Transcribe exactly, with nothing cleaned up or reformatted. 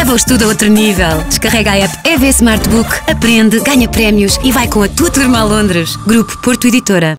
Leva o estudo a outro nível. Descarrega a app E V Smart Book, aprende, ganha prémios e vai com a tua turma a Londres. Grupo Porto Editora.